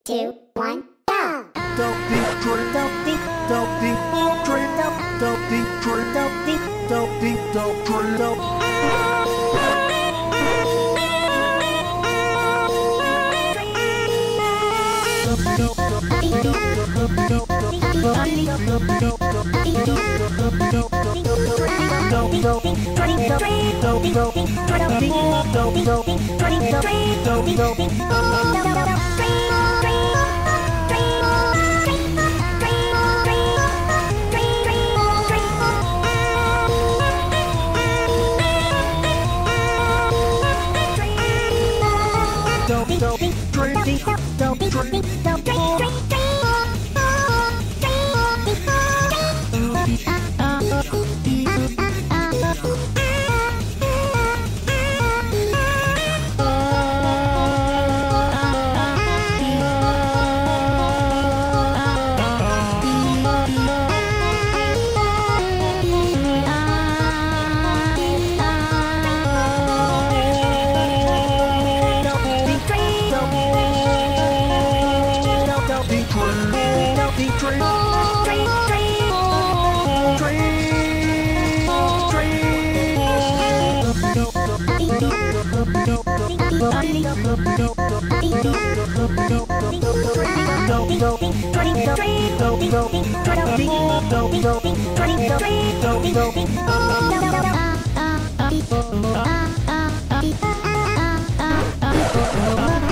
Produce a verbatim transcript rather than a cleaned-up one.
two, one, go! Don't deep dream, don't deep, don't deep dream, don't don't deep dream, don't deep, don't deep, don't dream, don't. Don't don't drink, don't drink, don't drink. Don't